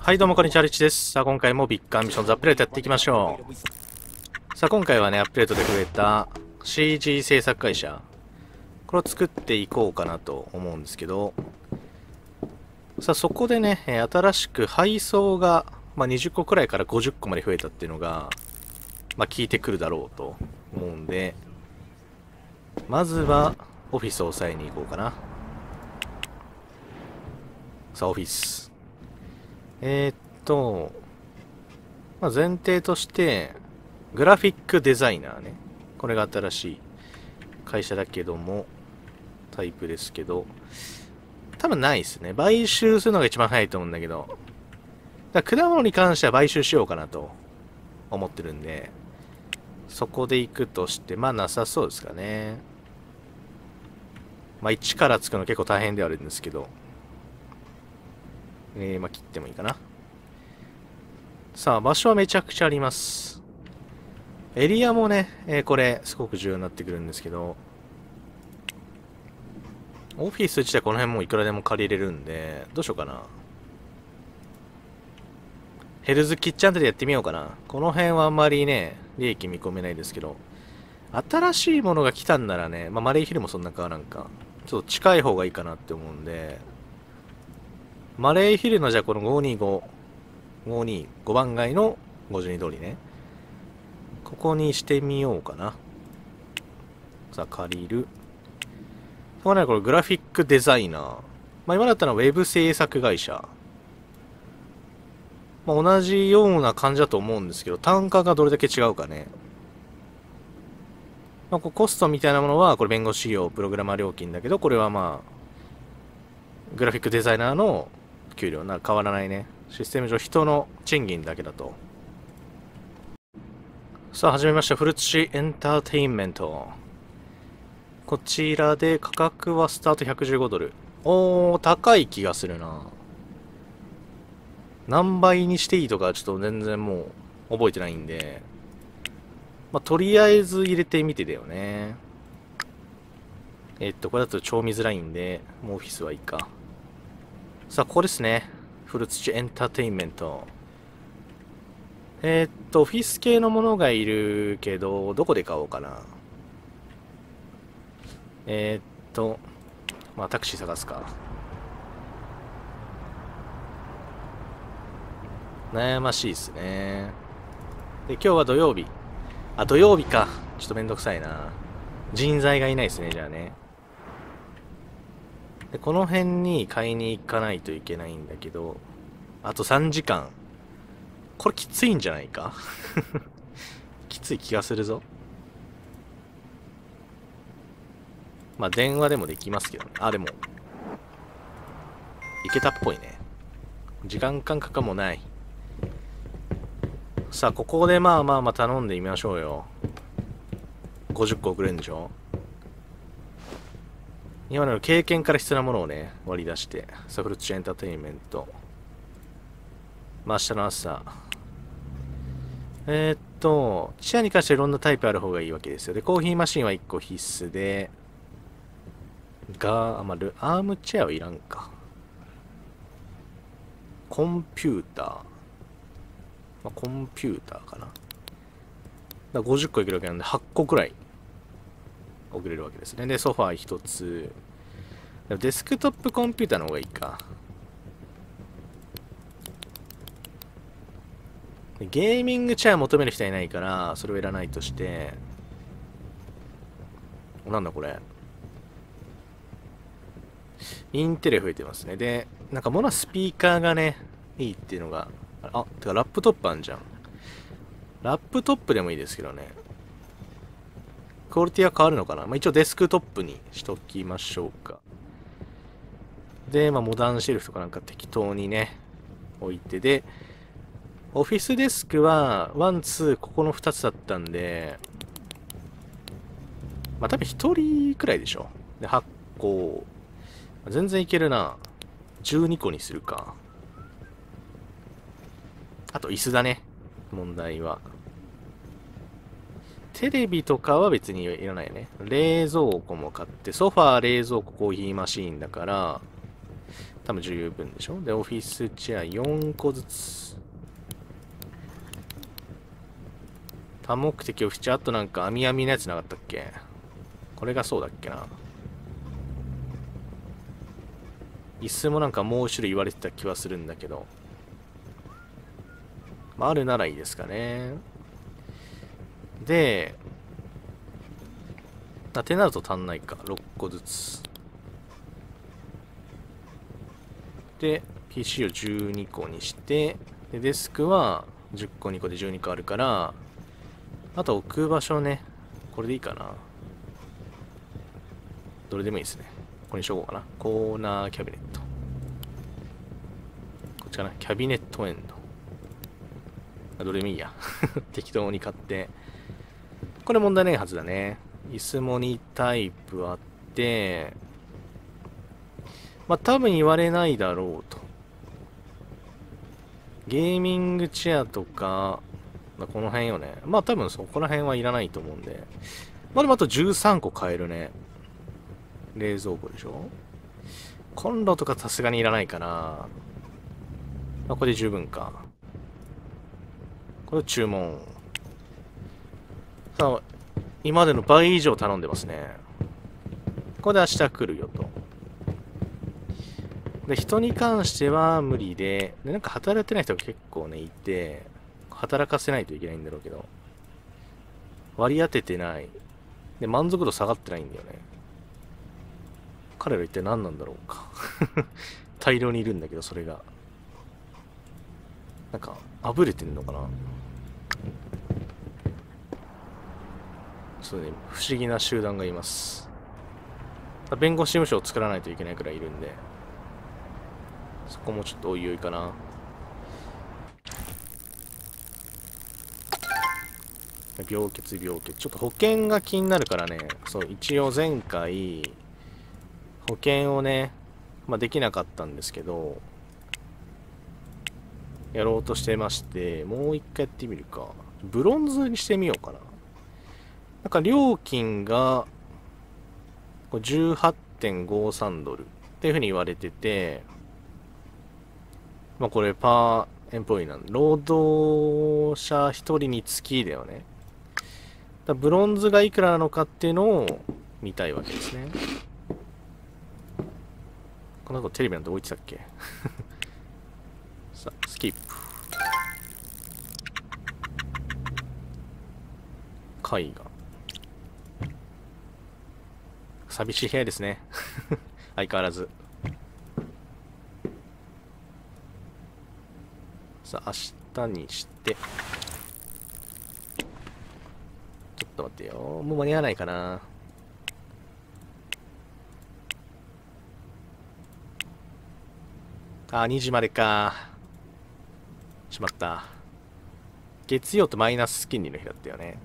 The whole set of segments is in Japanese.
はい、どうもこんにちは、リッチです。さあ、今回もビッグアンビションズアップデートやっていきましょう。さあ、今回はね、アップデートで増えた CG 制作会社。これを作っていこうかなと思うんですけど、さあ、そこでね、新しく配送が、20個くらいから50個まで増えたっていうのが、効いてくるだろうと思うんで、まずは、オフィスを押さえに行こうかな。さあ、オフィス。えーっ前提として、グラフィックデザイナーね。これが新しい会社だけども、タイプですけど、多分ないですね。買収するのが一番早いと思うんだけど、果物に関しては買収しようかなと思ってるんで、そこで行くとして、なさそうですかね。一から作るの結構大変ではあるんですけど、切ってもいいかな。さあ、場所はめちゃくちゃあります。エリアもね、これ、すごく重要になってくるんですけど、オフィス自体この辺もいくらでも借りれるんで、どうしようかな。ヘルズキッチンあたりでやってみようかな。この辺はあんまりね、利益見込めないですけど、新しいものが来たんならね、マレーヒルもそんな変わらんか。ちょっと近い方がいいかなって思うんで、マレーヒルのじゃあこの525、5番街の52通りね。ここにしてみようかな。さあ、借りる。これグラフィックデザイナー。今だったらウェブ制作会社。同じような感じだと思うんですけど、単価がどれだけ違うかね。コストみたいなものは、これ弁護士費用、プログラマー料金だけど、これはグラフィックデザイナーの給料な変わらないね。システム上人の賃金だけだと。さあ、始めました。フルツシエンターテインメント。こちらで価格はスタート115ドル。おー、高い気がするな。何倍にしていいとかちょっと全然もう覚えてないんで、とりあえず入れてみてだよね。これだと超見づらいんで、もうオフィスはいいか。さあ、ここですね。フルツチエンターテインメント。オフィス系のものがいるけど、どこで買おうかな。タクシー探すか。悩ましいですね。で、今日は土曜日。あ、土曜日か。ちょっとめんどくさいな。人材がいないですね、じゃあね。で、この辺に買いに行かないといけないんだけど、あと3時間。これきついんじゃないかきつい気がするぞ。電話でもできますけどね。あ、でも、いけたっぽいね。時間感覚もない。さあ、ここで頼んでみましょうよ。50個送れるんでしょ。今の経験から必要なものをね、割り出して。サフルチエンターテインメント。明日の朝。チェアに関してはいろんなタイプある方がいいわけですよ。で、コーヒーマシンは1個必須で、アームチェアはいらんか。コンピューター。コンピューターかな。50個いけるわけなんで、8個くらい送れるわけですね。で、ソファー1つ。デスクトップコンピューターの方がいいか。ゲーミングチェア求める人いないから、それをいらないとして、なんだこれ。インテレ増えてますね。で、モナスピーカーがね、いいっていうのが、てかラップトップあんじゃん。ラップトップでもいいですけどね。クオリティは変わるのかな。一応デスクトップにしときましょうか。で、モダンシェルフとかなんか適当にね、置いて、で、オフィスデスクは、ワン、ツー、ここの2つだったんで、多分1人くらいでしょ。で、8個、全然いけるな。12個にするか。あと椅子だね。問題は。テレビとかは別にいらないよね。冷蔵庫も買って、ソファー、冷蔵庫、コーヒーマシーンだから、 多分十分でしょ。で、オフィスチェア4個ずつ。多目的オフィスチェア、あとなんか網網のやつなかったっけ？これがそうだっけな。椅子もなんかもう種類言われてた気はするんだけど。まあ、あるならいいですかね。で、ってなると足んないか。6個ずつ。で、PC を12個にして、でデスクは10個2個で12個あるから、あと置く場所ね。これでいいかな。どれでもいいですね。これにしようかな。コーナーキャビネット。こっちかな。キャビネットエンド。どれでもいいや。適当に買って。これ問題ないはずだね。椅子も2タイプあって、まあ多分言われないだろうと。ゲーミングチェアとか、この辺よね。まあ多分そこら辺はいらないと思うんで。まあでもあと13個買えるね。冷蔵庫でしょ。コンロとかさすがにいらないかな。まあこれで十分か。これ注文。さあ、今までの倍以上頼んでますね。これで明日来るよと。で、人に関しては無理で、なんか働いてない人が結構ね、いて、働かせないといけないんだろうけど、割り当ててない。で、満足度下がってないんだよね。彼ら一体何なんだろうか。大量にいるんだけど、それが。なんか、あぶれてんのかな。そうね、不思議な集団がいます。弁護士事務所を作らないといけないくらいいるんで、そこもちょっとおいおいかな。病欠。ちょっと保険が気になるからね、そう、一応前回、保険をね、まあできなかったんですけど、やろうとしてまして、もう一回やってみるか。ブロンズにしてみようかな。なんか料金が 18.53 ドルっていうふうに言われてて、まあこれパーエンプロイなんで、労働者一人につきだよね。だブロンズがいくらなのかっていうのを見たいわけですね。この子テレビなんて置いてたっけ。さあ、スキップ。絵画。寂しい部屋ですね。相変わらず。さあ、明日にして。ちょっと待ってよ。もう間に合わないかな。2時までか。しまった。月曜とマイナス金利の日だったよね。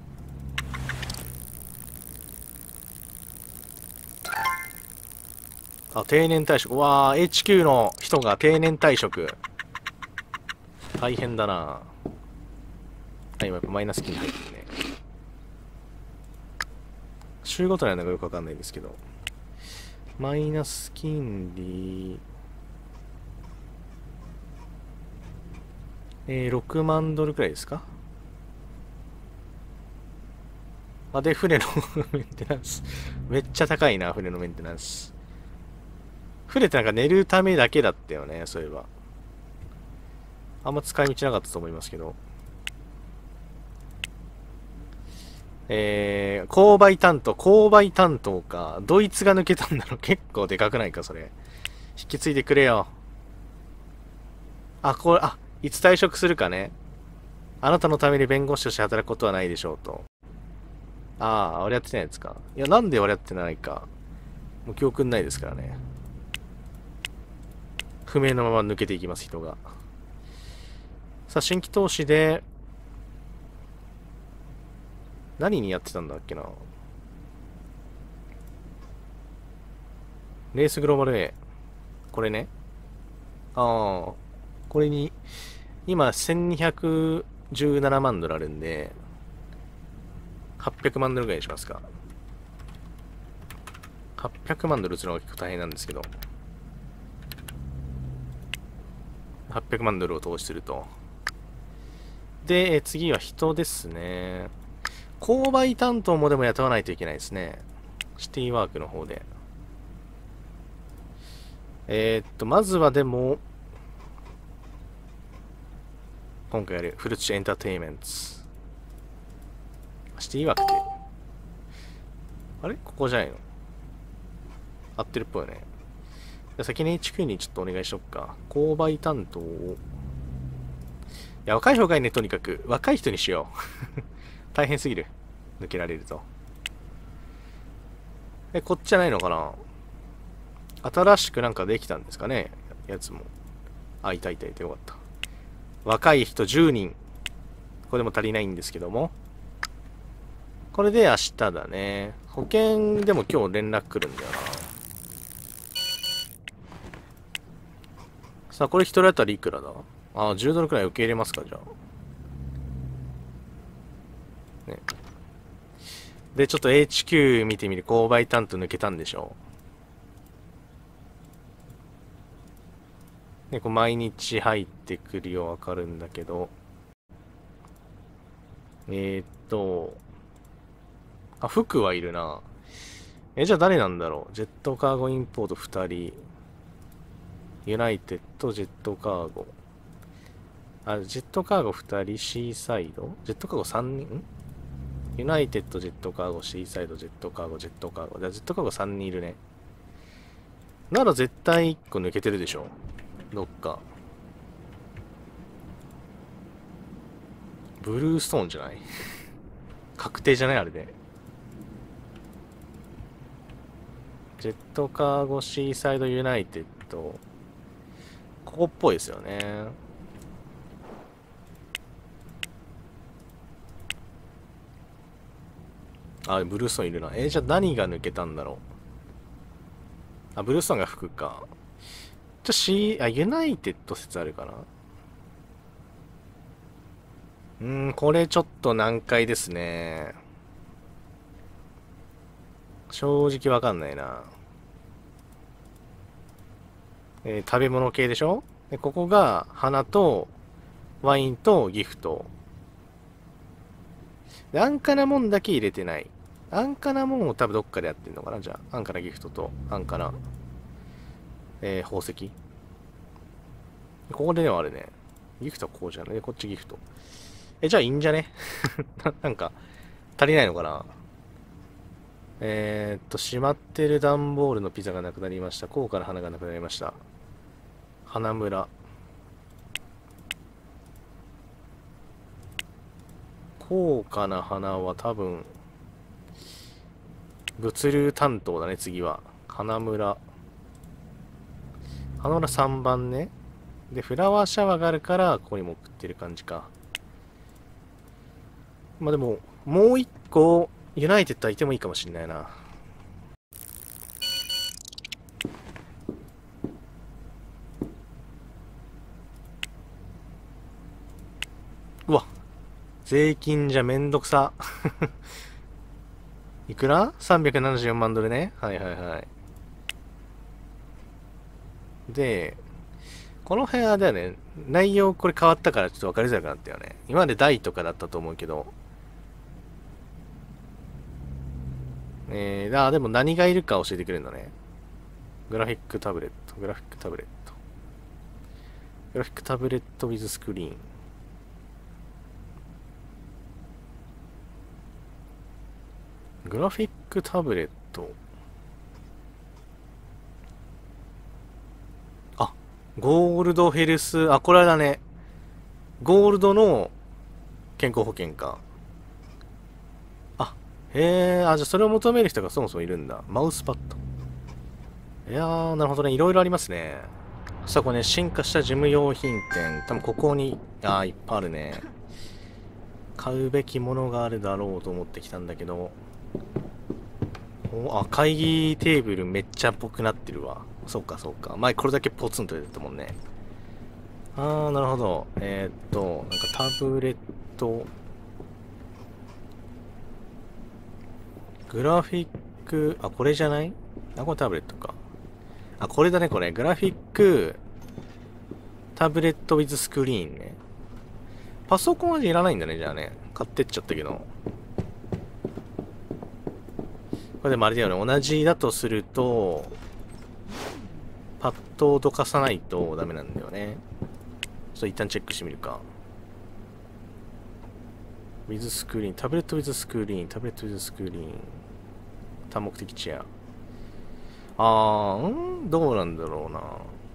定年退職。うわー、HQ の人が定年退職。大変だな。今やっぱマイナス金利入ってるね。週ごとなのかよくわかんないんですけど。マイナス金利、6万ドルくらいですか。で、船のメンテナンス。めっちゃ高いな、船のメンテナンス。船ってなんか寝るためだけだったよね、そういえば。あんま使い道なかったと思いますけど。購買担当か。ドイツが抜けたんだろ。結構でかくないか、それ。引き継いでくれよ。いつ退職するかね。あなたのために弁護士として働くことはないでしょうと。俺やってないやつか。いや、なんで俺やってないか。もう記憶ないですからね。不明のまま抜けていきます、人が。さあ、新規投資で、何にやってたんだっけな。レースグローバル A。これね。これに、今1217万ドルあるんで、800万ドルぐらいにしますか。800万ドル打つのが結構大変なんですけど。 800万ドルを投資すると。で、次は人ですね。購買担当もでも雇わないといけないですね。シティワークの方で。まずはでも、今回やるフルチエンターテイメント。シティワークって、あれここじゃないの？合ってるっぽいよね。じゃ先に HQ にちょっとお願いしよっか。購買担当を。いや、若い方がいいね、とにかく。若い人にしよう。大変すぎる。抜けられると。こっちじゃないのかな？新しくなんかできたんですかね？やつも。あ、いたいたいた、よかった。若い人10人。これでも足りないんですけども。これで明日だね。保険でも今日連絡来るんだよな。さあ、これ一人当たりいくらだ？ああ、10ドルくらい受け入れますか、じゃあ。ね。で、ちょっと HQ 見てみる。購買担当抜けたんでしょう。ね、こう毎日入ってくるよ、わかるんだけど。あ、服はいるな。じゃあ誰なんだろう。ジェットカーゴインポート2人。ユナイテッド、ジェットカーゴ。あ、ジェットカーゴ2人、シーサイドジェットカーゴ3人ユナイテッド、ジェットカーゴ、シーサイド、ジェットカーゴ、ジェットカーゴ。じゃあジェットカーゴ3人いるね。なら絶対1個抜けてるでしょ。どっか。ブルーストーンじゃない？確定じゃないあれで。ジェットカーゴ、シーサイド、ユナイテッド。ここっぽいですよね。あ、ブルーストーンいるな。じゃあ何が抜けたんだろう。あ、ブルーストーンが服か。ユナイテッド説あるかな。これちょっと難解ですね。正直わかんないな。食べ物系でしょ？で、ここが花とワインとギフト。で、安価なもんだけ入れてない。安価なもんを多分どっかでやってんのかな。じゃあ、安価なギフトと安価な、宝石。ここででもあるね。ギフトはこうじゃない。こっちギフト。じゃあいいんじゃね？なんか、足りないのかな。閉まってる段ボールのピザがなくなりました。高価な花がなくなりました。花村。高価な花は多分、物流担当だね、次は。花村。花村3番ね。で、フラワーシャワーがあるから、ここにも送ってる感じか。まあでも、もう一個、ユナイテッドはいてもいいかもしんないな。うわ、税金じゃめんどくさ。いくら？ 374 万ドルね。はいはいはい。で、この辺はだよね、内容これ変わったからちょっと分かりづらくなったよね。今まで大とかだったと思うけど。でも何がいるか教えてくれるのね。グラフィックタブレット、グラフィックタブレット。グラフィックタブレット with スクリーン。グラフィックタブレット。あ、ゴールドヘルス、あ、これだね。ゴールドの健康保険か。あ、へえ、あ、じゃあそれを求める人がそもそもいるんだ。マウスパッド。いやー、なるほどね。いろいろありますね。さあ、これね、進化した事務用品店。多分ここに、いっぱいあるね。買うべきものがあるだろうと思ってきたんだけど。会議テーブルめっちゃっぽくなってるわ。そうかそうか。前これだけポツンと出てたもんね。なるほど。なんかタブレット。グラフィック、これじゃない？これタブレットか。これだね、これ。グラフィック、 タブレット with スクリーンね。パソコンはいらないんだね、じゃあね。買ってっちゃったけど。これでもあれだよね、同じだとすると、パッドをどかさないとダメなんだよね。ちょっと一旦チェックしてみるか。with スクリーン、タブレット with スクリーン、タブレット with スクリーン。多目的チェア。どうなんだろうな。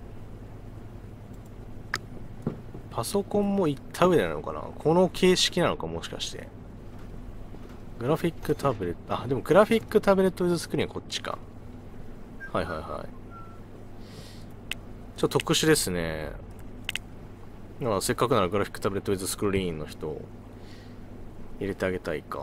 パソコンも行った上でなのかな、この形式なのか、もしかして。グラフィックタブレット、でもグラフィックタブレット with スクリーンはこっちか。はいはいはい。ちょっと特殊ですね。せっかくならグラフィックタブレット with スクリーンの人を入れてあげたいか。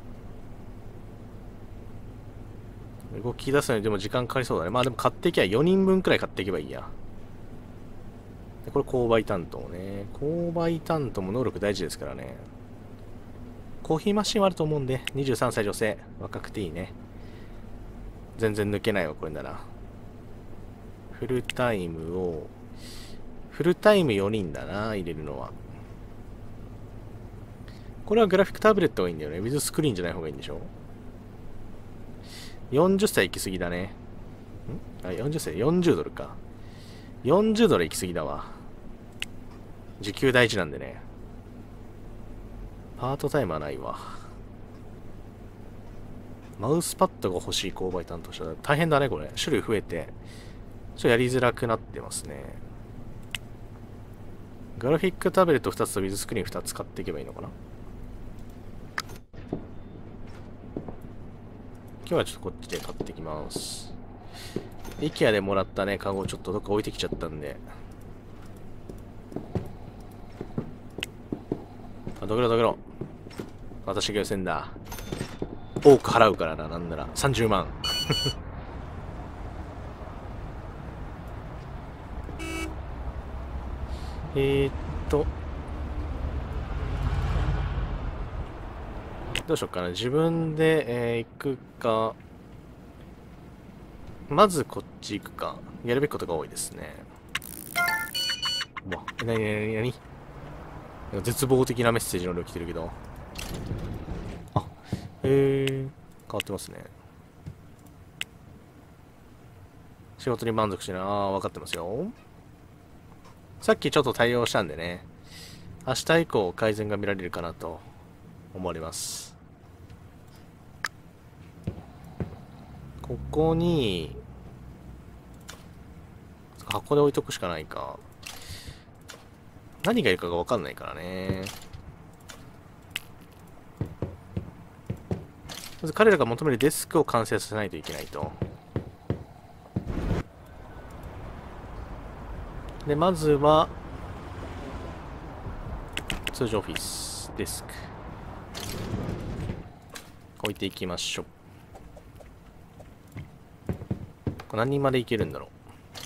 動き出すのにでも時間かかりそうだね。まあでも買っていきゃ4人分くらい買っていけばいいや。でこれ購買担当ね。購買担当も能力大事ですからね。コーヒーマシンはあると思うんで、23歳女性。若くていいね。全然抜けないわ、これなら。フルタイム4人だな、入れるのは。これはグラフィックタブレットがいいんだよね。with スクリーンじゃない方がいいんでしょ。40歳行き過ぎだね。40歳、40ドルか。40ドル行き過ぎだわ。時給大事なんでね。パートタイムはないわ。マウスパッドが欲しい購買担当者だ。大変だね、これ。種類増えて。ちょっとやりづらくなってますね。グラフィックタブレット2つと with スクリーン2つ買っていけばいいのかな。今日はちょっとこっちで買ってきます。IKEA でもらったね、カゴをちょっとどっか置いてきちゃったんで。どけろどけろ。私が予選だ。多く払うからな、なんなら。30万。どうしよっかな。自分で、行くか。まずこっち行くか。やるべきことが多いですね。うわ、なに絶望的なメッセージの量来てるけど。変わってますね。仕事に満足してない。分かってますよ。さっきちょっと対応したんでね。明日以降改善が見られるかなと思われます。ここに、箱で置いとくしかないか。何がいるかが分かんないからね。まず彼らが求めるデスクを完成させないといけないと。で、まずは、通常オフィス、デスク。置いていきましょう。これ何人までいけるんだろう。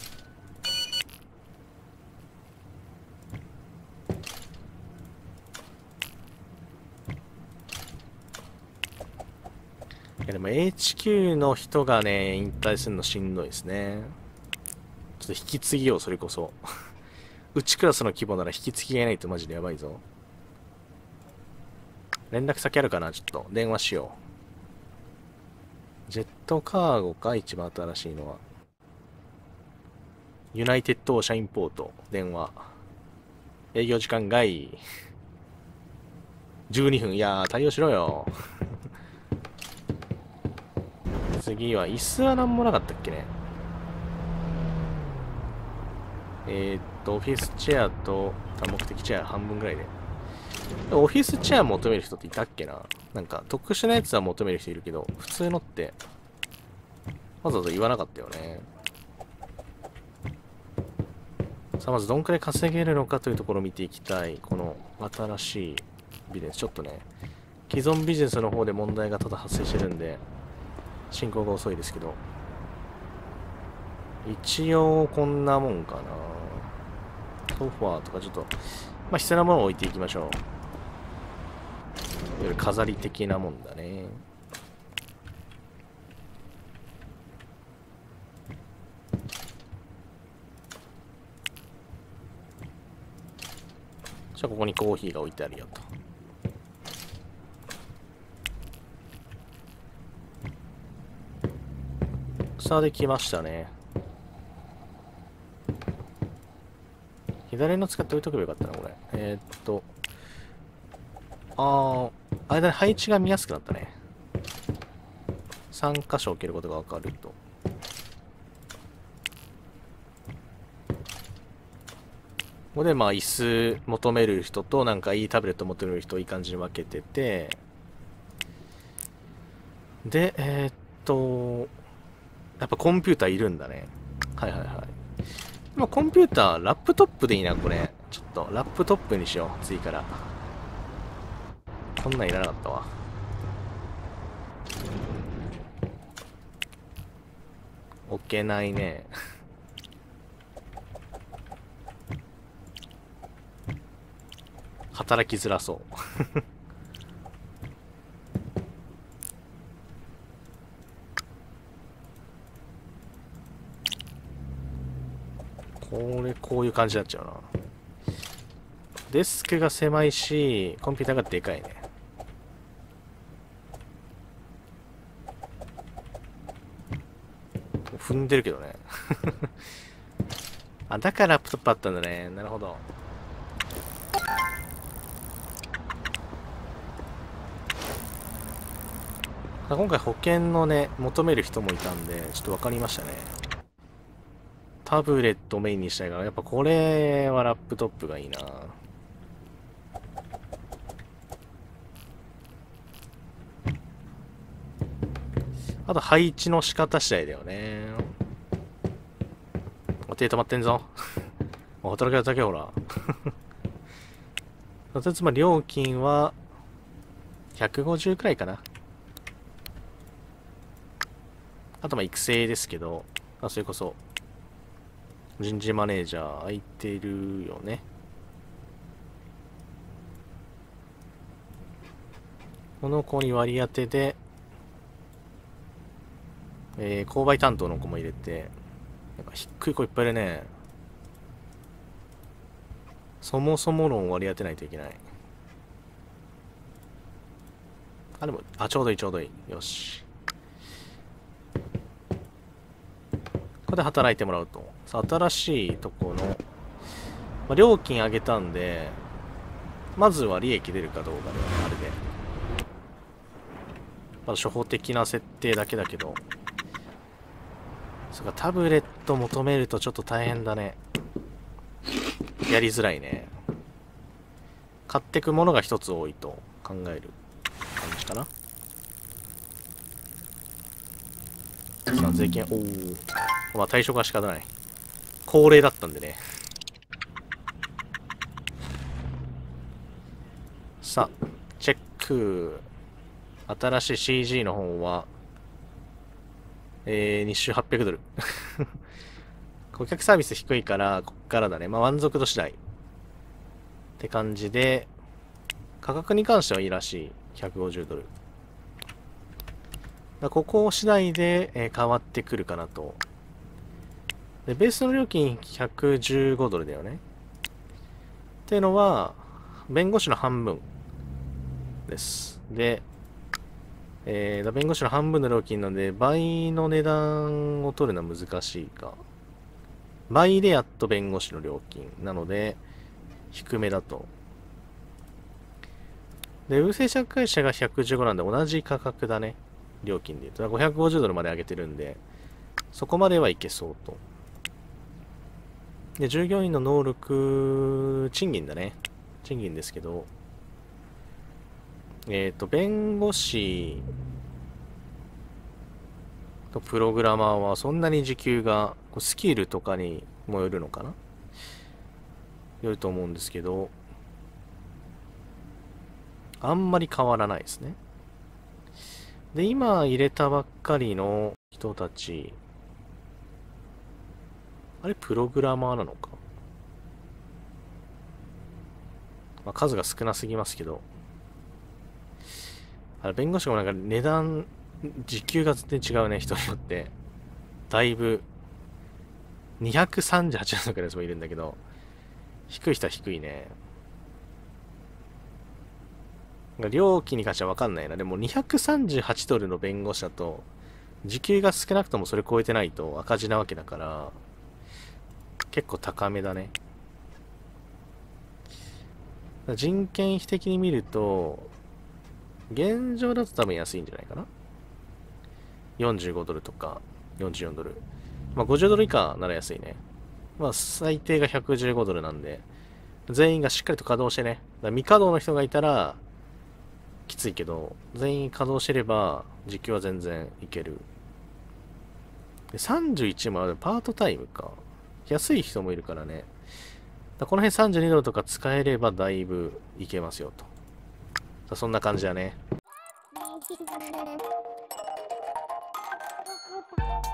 でも HQ の人がね、引退するのしんどいですね。ちょっと引き継ぎよう、それこそ。うちクラスの規模なら引き継ぎがいないとマジでやばいぞ。連絡先あるかな、ちょっと電話しよう。ジェットカーゴか、一番新しいのは。ユナイテッドオーシャインポート、電話。営業時間外。12分。いやー、対応しろよ。次は、椅子は何もなかったっけね。オフィスチェアと多目的チェア半分ぐらいで。オフィスチェア求める人っていたっけな。なんか特殊なやつは求める人いるけど、普通のってわざわざ言わなかったよね。さあまずどんくらい稼げるのかというところを見ていきたい。この新しいビジネス。ちょっとね、既存ビジネスの方で問題がただ発生してるんで、進行が遅いですけど。一応こんなもんかな。ソファーとかちょっと、まあ必要なものを置いていきましょう。いわゆる飾り的なもんだね。 じゃあここにコーヒーが置いてあるよと。さあできましたね。左の使って置いとけばよかったな、これ。間に配置が見やすくなったね。3箇所置けることがわかると。ここでまあ椅子求める人となんかいいタブレット求める人いい感じに分けてて、で、やっぱコンピューターいるんだね。はいはいはい。まあコンピューター、ラップトップでいいな、これ。ちょっと、ラップトップにしよう、次から。こんなんいらなかったわ。置けないね。働きづらそう。こういう感じになっちゃうな。デスクが狭いし、コンピューターがでかいね。踏んでるけどね。あ、だからラップトップあったんだね。なるほど。今回保険のね、求める人もいたんで、ちょっと分かりましたね。タブレットをメインにしたいから、やっぱこれはラップトップがいいな。あと配置の仕方次第だよね。手止まってんぞ。働き方だけほら。とりあえずまあ料金は150くらいかな。あとまあ育成ですけど、それこそ人事マネージャー空いてるよね。この子に割り当てで、購買担当の子も入れて、なんか低い子いっぱいいるね。そもそも論割り当てないといけない。あ、でも、ちょうどいいちょうどいい。よし。ここで働いてもらうと。さあ、新しいとこの、料金上げたんで、まずは利益出るかどうかではね、あれで。まだ初歩的な設定だけだけど。そうか、タブレット求めるとちょっと大変だね。やりづらいね。買ってくものが一つ多いと考える感じかな。さあ、税金、まあ対象が仕方ない。恒例だったんでね。さあ、チェック。新しい CG の方は、日収800ドル。顧客サービス低いから、こっからだね。まあ満足度次第。って感じで、価格に関してはいいらしい。150ドル。ここ次第で、変わってくるかなと。で、ベースの料金115ドルだよね。っていうのは、弁護士の半分です。で、弁護士の半分の料金なんで、倍の値段を取るのは難しいか。倍でやっと弁護士の料金なので、低めだと。で、運勢借会社が115なんで同じ価格だね。料金で言うと。550ドルまで上げてるんで、そこまではいけそうと。で、従業員の能力、賃金だね。賃金ですけど、弁護士とプログラマーはそんなに時給が、スキルとかにもよるのかなよると思うんですけど、あんまり変わらないですね。で、今入れたばっかりの人たち、あれ、プログラマーなのか。まあ、数が少なすぎますけど、弁護士もなんか値段、時給が全然違うね、人によって。だいぶ、238円とかのやつもいるんだけど、低い人は低いね。 料金に関しては分かんないな。でも238ドルの弁護士だと、時給が少なくともそれ超えてないと赤字なわけだから、結構高めだね。人件費的に見ると、現状だと多分安いんじゃないかな。45ドルとか44ドル。まあ50ドル以下なら安いね。まあ最低が115ドルなんで、全員がしっかりと稼働してね。だから未稼働の人がいたら、きついけど、全員稼働してれば、時給は全然いける。で31もあるパートタイムか。安い人もいるからね。この辺32ドルとか使えればだいぶいけますよと。そんな感じだね。